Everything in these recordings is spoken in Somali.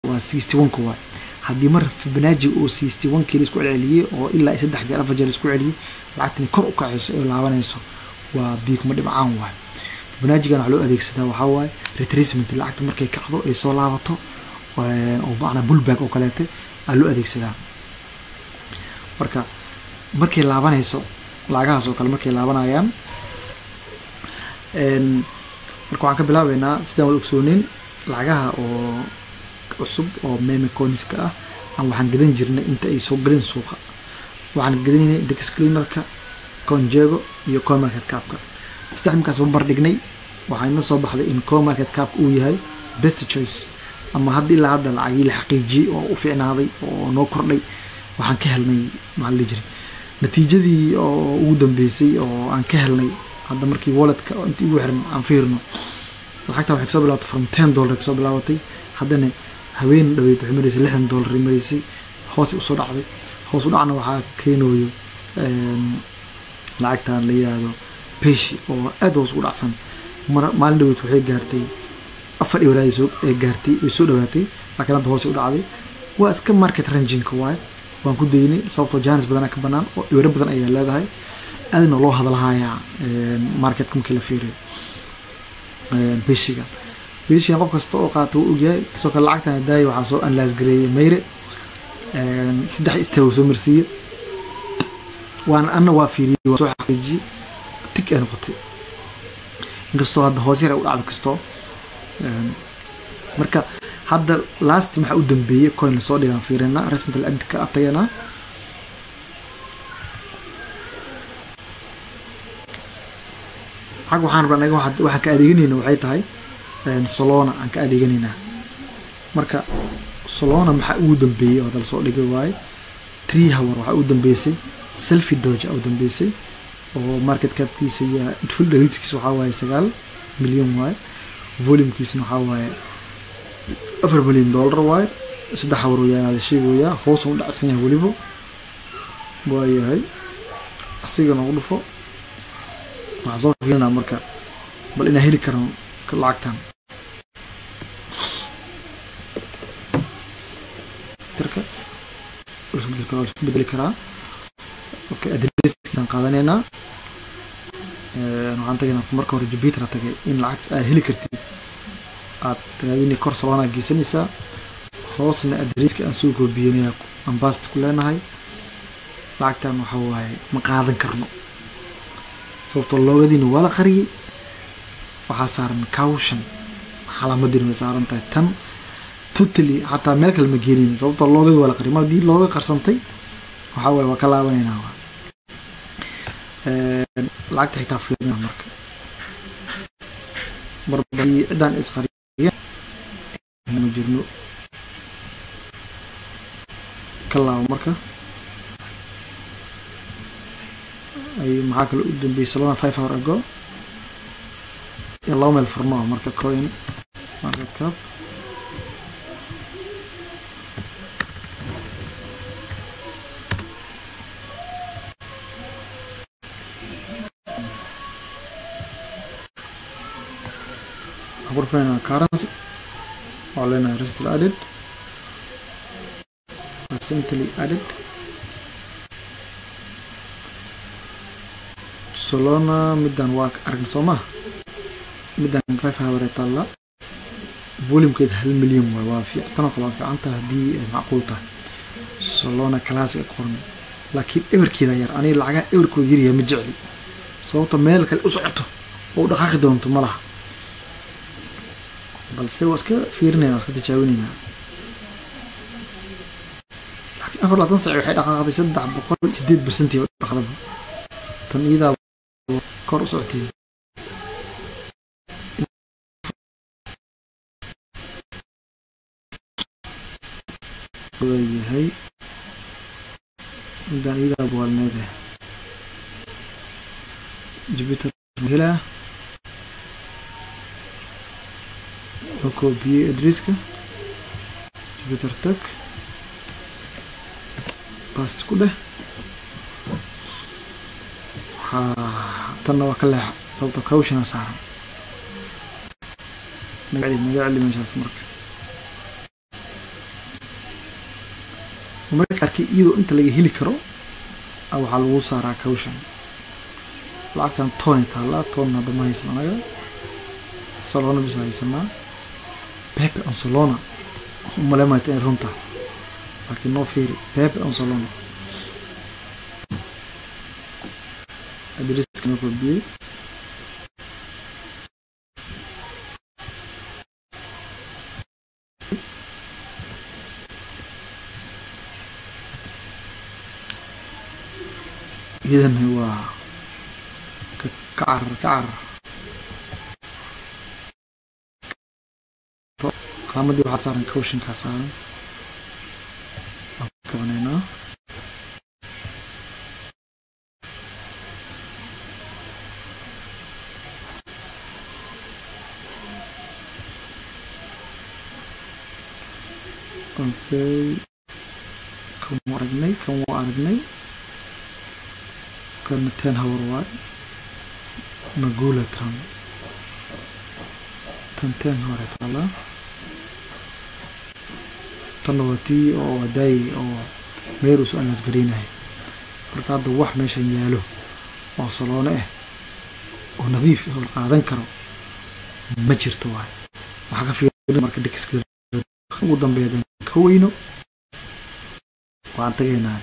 waa 61 kuwa haddii mar Fibonacci uu 61 kii isku celceliyay oo ilaa 3 jeer 4 jeer isku celceliyay lacagtani kor u kacayso oo laabanayso waa biig ma dhibcaan waay Fibonacci-gan waxa loo adeegsadaa waxa waay retracement lacagta markay kacdo ay soo laabato oo macna pullback oo kaleete aa loo adeegsadaa marka markay laabanayso lacagahaas oo kale markay laabanayaan marka waxaan ka bilaabaynaa sidaan wada ogsoonin lacagaha oo cusub oo meme coinska ah aan waxaan gadan jirnay inta ay soo galin suuqa waxaan gadanaynay index cleanerka CoinGecko iyo CoinMarketCap-ka saddex markaas bar dhignay waxaana soo baxday in CoinMarketCap uu yahay best choice ama haddii ilaa hadda lacagii la xaqiijiyay oo u fiicnaaday oo noo kordhay waxaan ka helnay maxaa la jiray natiijadii oo ugu dambeysay oo aan ka helnay hadda markii walletka intii ugu xiran aan fiirno lacagta waxay soo bilaabatay from $10 ka soo bilaabatay haddana haween dhaweyd waxay maraysay $60 maraysay hoos u soo dhacday hoos u dhacna waxaa keenayo lacagtan la yiraahdo peshi oo aad hoos u dhacsan maalin dhaweyd waxay gaartay 4 iwraay soo gaartay way soo dhawaatay laakiin hadda hoos u dhacday waa iska market ranging ka waay waan ku daynay sababtoo jaanis badan ka banaan oo iwra badan ayaa leedahay aadna loo hadalhayaa marketka markii la fiiriyo peshiga qof kasta oo qaato uu ogyahay soo kale lacagtan daay waxaa soo analyze gareeyay Mayre 3 istaw soo marsiye waan anna waa fiiriyay waa soo xaqiijiyay tik aan qotay inkastoo hadda hoos yar u dhacdo kasto marka hadda last waxa u dambeeyay coin la soo dhigan fiirina recently adka atayana xaq waxaan rabnaa waxa ka adeeganayna waxay tahay Solana aan ka adeeganayna marka Solana waxa ugu dambeeyay oo dal soo dhigay waay 3 hour waxa ugu dambeysay selfie doge oo dambeysay oo market cap-kiisa iyo full delivery-kiisa waxa waay 9 milyan waay volume-kiisa waxa waay $4 milyan waay 3 hour yaa sheegaya hoos u dhacsan yahay waliba waayahay asigana u dhufo waxa soo fiirina marka bal ina heli karo lacagtan tarka isku bedeli karaa okay adreskan qaadanayna waxaan tagaynaa marka hore Jupiter tagay in lacag ay heli kartid aad raadini kor Solana geysanaysa hoosna adreska aan soo goobiyeenaya aan baast ku leenahay lacagtan waxa waaye ma qaadan karno sababtoo loogadina wala qariyay waxa saaran caution xalaamadina saaran tahay tan totally hatta meel kale ma geerin sababtoo loogada wala qariyay markii looga qarsantay waxa way waa ka laabanayna lacagta xitaa fiirina marka marbii cidan isqariya ma jirno kala marka ay maxaa kale u dambeeyay Solana 5 hour ago يلا مال فرما ماركة كوين ماركة كاب غرفنا كارنس وعلينا ريست الادد recently added Solana مدان واك أرجع سوما مدان 5 hour طلع فوليوم كده 1 مليون ووافي تنقل في عنتها دي معقولته Solana كلاسيك قرن لكن إبر كده يار أنا العجاء إبر كودير يا مجعلي صوته مالك الأسعته ودقاق دونته ملح بل سوى اسكا فيرنا اسكا تجاوبنينا لكن أفر لا تنصع وحيد دقاق دي سدع بقول 6% دقاق تن إذا كور سعتي هي مدان إذا أبوال ماذا جبت المهلة وكوبي أدريسك جبت ارتك باست كله تنوى كلها صوت كوشنا صار مقعلي مش هسمرك ومركز كي إيدو أنت اللي هيلي كرو أو على الوصارة كوشن لعكتان توني تالا تون هذا ما يسمى نجا صالونا بس يسمى بيبي أنسولونا هم لما يتأرونتا لكن نو فيري بيبي أنسولونا أدريس كنا كبير إذا هو كعر قامت دي waxaa saaran cautionka saaran kabanayna okay kan aragnay kan 10 hour waay magula tan 10 hore tala tanawati oo day oo meerus aan asgarinahay marka hadda wax meeshan yaalo oo saloone ah oo nadiif ah oo qaadan karo ma jirto waay waxa ka fiican marka dikiska ugu dambeeyay ka weyno waan tageynaa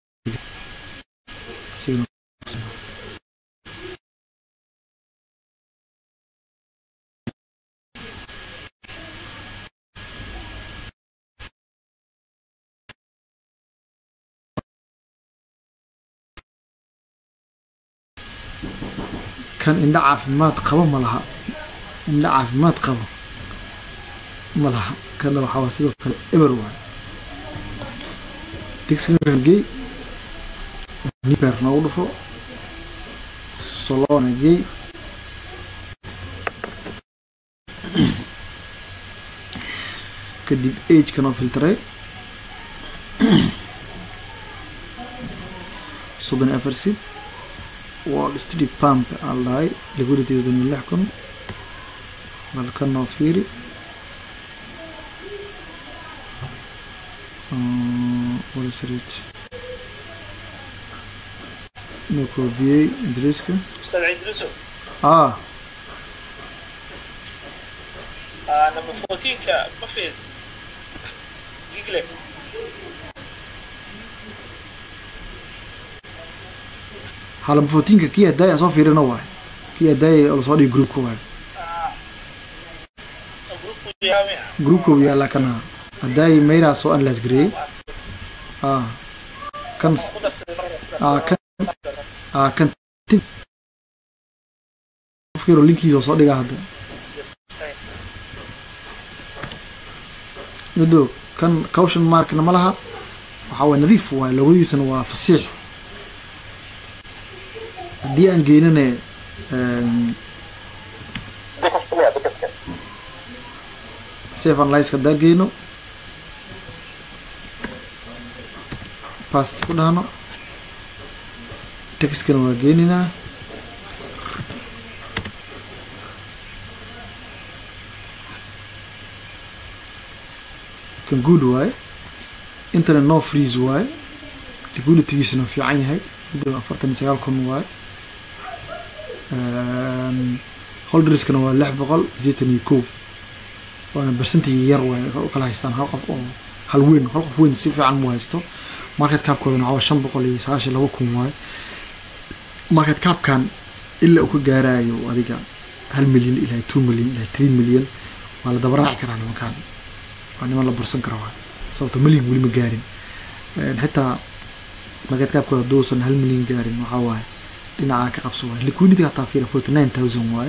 كان إن عافمات قبه ملها إن عافمات قبه ملها كان له حواسيده كان إبروه تكسر الجي نيبر نوضفه صلون الجي كديب إيج كانوا فلتري صدن أفرسي والستريت بامب الله لقولتي يزن اللحكم بل كان فيري والستريت نيكوبيي إدريسك أستاذ إدريسو أنا مفوتيك مفيز جيجلك حالا مفوتينك كي هدايا صافي رنواه كي هدايا الصادي جروب كواه جروب كواه لكن هدايا ميرا سؤال لازجري كان كان فكروا لينكي وصادي هذا ندو كان كوشن مارك نملها وحاول نظيف ولويس وفصيح دي ان جيننا سيف انلايز كدا جينو باست كدانو تكس كانوا جينينا كان جود واي انترنت نو فريز واي تقول تجيسنا في عينها بدو أفرتني سيالكم واي هولدرز كانوا لح بقول زيتني كوب وأنا برسنتي يروي وكلا هيستان هالوين وين سيف عن مهستو ماركت كاب كودنا عوا شن بقول يساش اللي هو كم واي ماركت كاب كان إلا أكو جاراي وهذيك هالمليون إلى 2 مليون إلى 3 مليون ولا دبراع كران مكان وأنا ما لبرسن كروان صوت مليون ولي مجارين حتى market cap-kooda doosan 1 milyan gaarin waxa waaye dhinaca ka qabso waaye liquidity hataa fiira 49000 waaye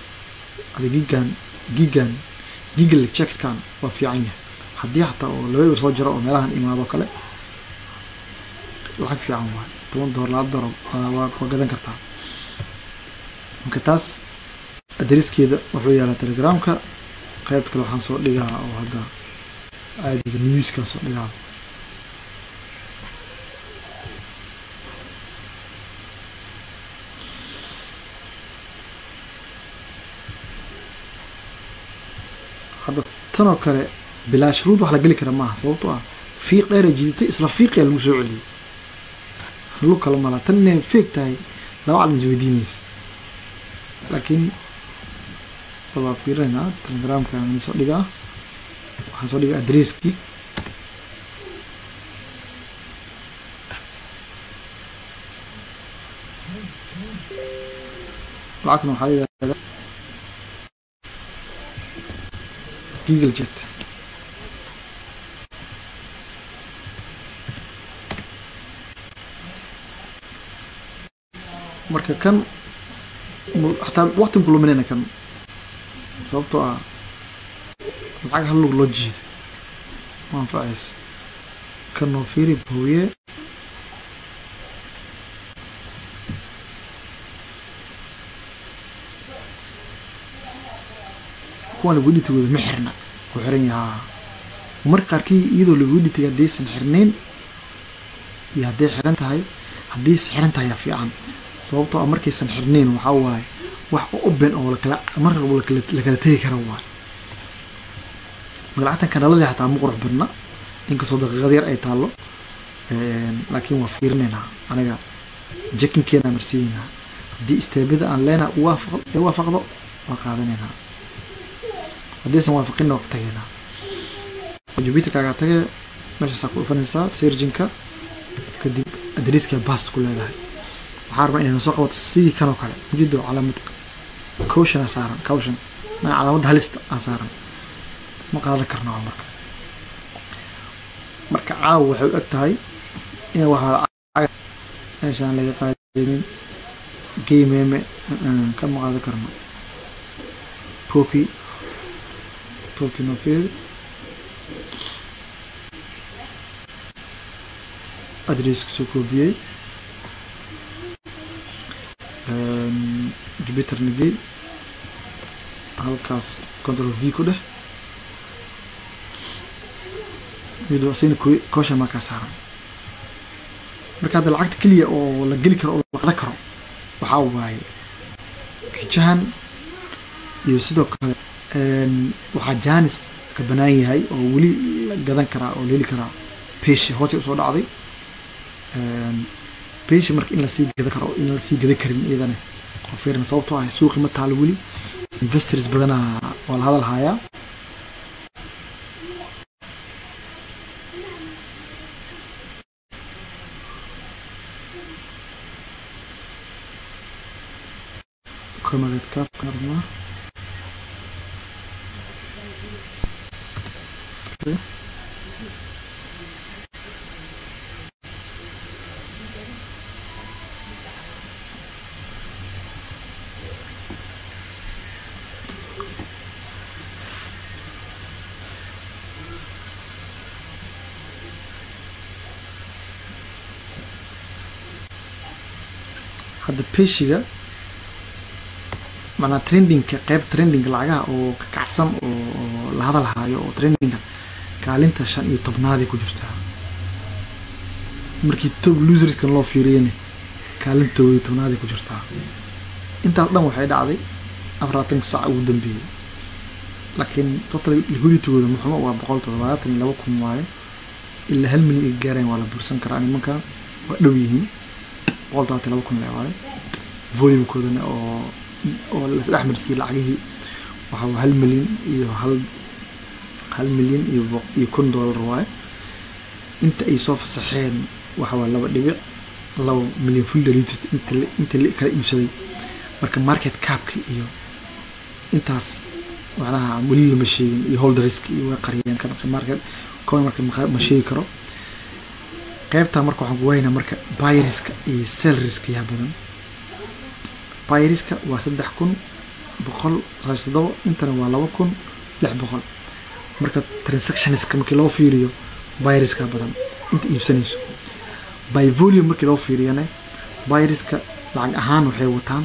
gigal check-kan waa fiican yahay haddii hataa oo laba soo jiro oo meelahan imaado kale lacag fiican waaye $10 waa gadan kartaa marka taas adreskeeda wuxuu yaalaa telegramka qaybta kale waxaan soo dhigaa oo hadda caadiga newskan soo dhigaa هذا تنو كله بلا شروط وحلا قلي كره ما صوتوا fiiq dheer jiidtay isla fiiqee lagu soo celiyey lu kala mala tan inay feeg tahay laba calin isweydiinayso laakiin waa fiirinaa telegramka aan soo dhigaa waxaan soo dhigaa adresskii lacagtana waxaa yidhahdaa Google Jet marka kan xataa waqti ku luminayna kan sababtoo ah lacag hal lug loo jiido ma anfacayso kan noo fiiri booye kuwan liquidity-gooda ma xirna ku xiran yahaa marka qaarkii iyadoo liquidity haddaysan xirnayn iyo hadday xiran tahay haddaysan xiran tahay yaa fiican sababtoo ah markaysan xirnayn waxaa waaye wax open oo mar walba lakala tegi kara waaye magacatan kanaladii xataa ma qurux badna inkastoo daqiiqad yar ay taallo laakiin waa fiirinaynaa aniga jekinkeena marsiinaynaa haddii isteebada aan leenaha waafaqdo waa qaadanaynaa haddaysan waafaqinna waa ka tagaynaa jupiterkaagaa tage meeshaasaa ku dhufanaysaa serginka kadib adreska bast ku leedahay waxaa rabaa inay nasoo qabato sidii kanoo kale ujeedo calaamad caution saaran caution calaamadda halista aa saaran ma qaadan karna marka caawa waxay u eg tahay in waxaa meeshaan laga qaadaynin gaymeme kan ma qaadan karno poppy novel adreska soo koobiyey jupiter nagey halkaas control v ku dheh midasina caution markaa saaran marka hadda lacagta keliya oo la geli karo oo la qadan karo waxaa waaye kijahan iyo sidoo kale waxaa janis ka banaan yahay oo weli la gadan karaa oo la heli karaa pesha hoosay usoo dhacday pesha marka in lasii gadan karo in lasii gadan karin iyadana oo fiirna sababtoo ah suuqi ma taalo weli investors badanaa waa la hadal hayaa market cap karna hadda peshiga macnaa trendingka qeyb trending lacagaha oo ka kacsan oo la hadal hayo oo trendingka kaalinta 15aad ku jirtaa markii top loserskan loo fiiriyay kaalinta 10aad ku jirtaa intaas dhan waxay dhacday 40 saac ugu dambeeyay laakiin total liquidity-gooda muxuu waa 172 waaye ilaa 1 milyan gaareen waa la bursan karaa nimanka waa dhow yihiin 172 waaye volume-koodana oo la isdhexmar siiyay lacagihii waxa waa 1 milyan iyo 1 milyan iyo $1,000 waaye inta ay soo fasaxeen waxa waa 2 milyan full diluted inta la kala iibsaday marka market cap-ka iyo intaas macnaha weli lama sheegin iyo holderisk iyo way qariyeen kan market coin marka ma sheegi karo qaybta marka waxaan ku weyna marka buy risk iyo sell risk yaa badan buy risk waa 3,107 intana waa 2,600 marka transactions markii loo fiiriyo buy risk badan inta iibsanayso by volume markii loo fiiriyana buy risk lacag ahaan waxay wataan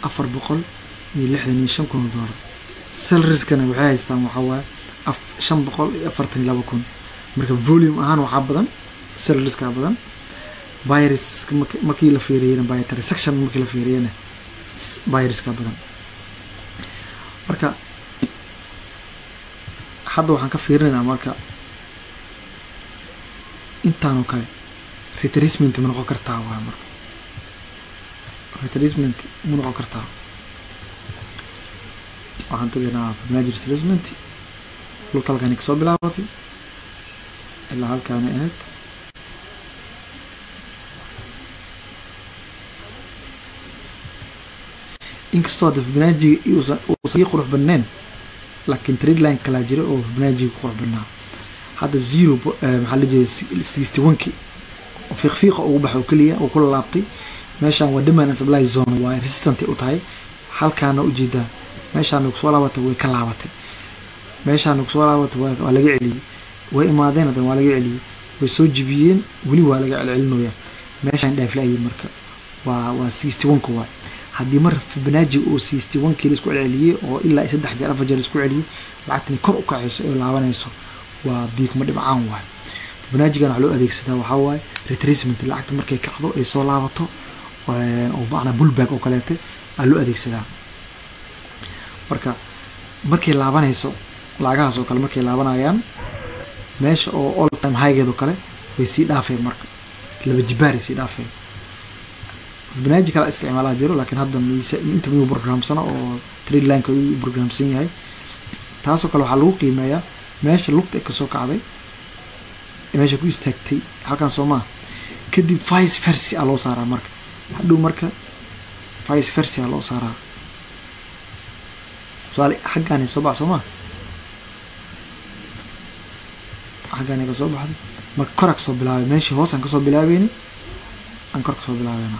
$465,000 sell riskana waxay haystaan waxa waa $542,000 marka volume ahaan waxa badan sell risk badan buy risk markii la fiiriyana buy transaction markii la fiiriyana buy risk badan marka hadda waxaan ka fiirinaynaa marka intaan oo kale retracement ma noqon kartaa waa marka retracement ma noqon kartaa waxaan tagaynaa Fibonacci retracement lugta halkaan kasoo bilaabatay ilaa halkaan ahayd inkastoo hadda Fibonacci uusan qurux badnayn laakiin trend line kala jira oo Fibonacci qurux badnaa hadda 0 maxaa la jeedaa 61 oo fiiqa ugu baxo kaliya oo kula laabtay meeshaan waa demand and supply zone waa resistant u tahay halkaana u jeedaa meeshaan ku soo laabatay way ka laabatay meeshaan ku soo laabatay waa laga celiyay way imaadeen hadan waa laga celiyay way soo jibiyeen wali waa laga celcelinooyaa meeshaan dhaaflayay marka waa 61 ku waa haddii mar Fibonacci oo 61 kii isku celceliyay oo ilaa 3 jeer 4 jeer isku celceliyay lacagtani kor u kacayso oo laabanayso waa biig ma dhibcaan waay Fibonacci gan loo adeegsadaa waxa waay retracement lacagta markay kacdo ay soo laabato oo macna pullback oo kaleete loo adeegsadaa marka markay laabanayso lacagahaas oo kale markay laabanayaan meesha oo all time high geedo kale way sii dhaafeen marka laba jibaar sii dhaafeen Fibonacci kala isticmaalaa jiro laakiin hadda inta miyuu programsana oo trade line ka uu programsan yahay taasoo kale waxa lagu qiimeeyaa meesha lugta ka soo kacday meesha ku istaagtay halkan Soomaa kadib vice versa loo saaraa marka hadhow marka vice versa loo saaraa su'aal xaggan soo bax Soomaa xaggan ka soo baxday marka korak soo bilaabay meesha hoos aan ka soo bilaabayni aan kor ka soo bilaabayna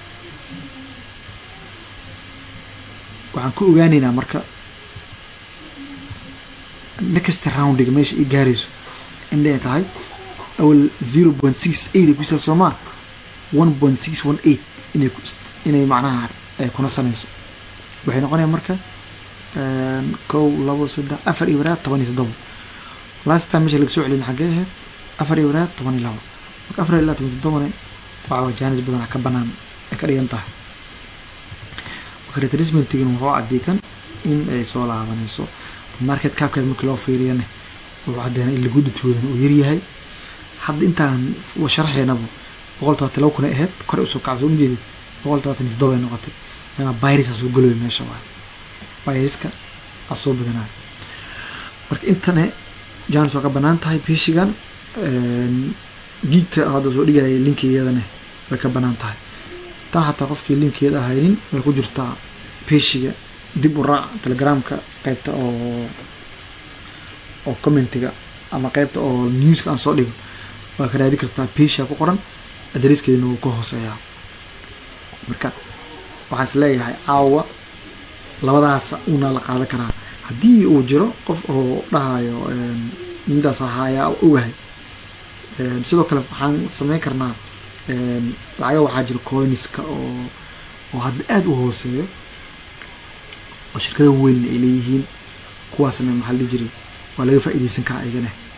waxaan ku ogaanaynaa marka next round meesha ay gaarayso inay tahay أول 0.68 كويسة سوما 1.618 إني معناها كنا سنيسو وحين قلنا مركا كو لابو سده أفر إبرات طبعا يصدقوا last time مش اللي كسوع لين حاجة أفر إبرات طبعا يلاو أفر إلا طبعا يصدقوا وعلى جانب بدنا كبنان أكري ينتهي وكريت رسم تيجي نروح عديكن إن سؤال عبانيسو ماركت كاب كده مكلو فيريانه وبعدين اللي جود تودن ويريهاي حد انت وشرحي نبو قلت لو كنا اهد كره سو كعزوم جديد قلت نصدبه نقطه انا بايرس اسو غلوي ميشا واي بايرسكا اسو بدنا marka intana jaan soo ka banaan tahay pishigan geekta hada soo dhigay linkigeedana way ka banaan tahay tan hatta qofkii linkigeeda haynin way ku jirtaa pishiga dib u raac telegramka qaybta oo commentiga ama qaybta oo news ka soo dhigo waa ka raadi kartaa pisha ku qoran adreeskeedana uu ka hooseeyaa marka waxaan isleeyahay caawa labadaas una la qaadan karaa haddii uu jiro qof oo dhahayo intaas ahaaya ogahay sidoo kale waxaan sameyn karnaa lacaga waxaa jira coinska oo hadda aad u hooseeyo oo shirkado weyn ay leeyihiin kuwaasna maxaa la jiray waa laga faa'iideysan karaa iyagana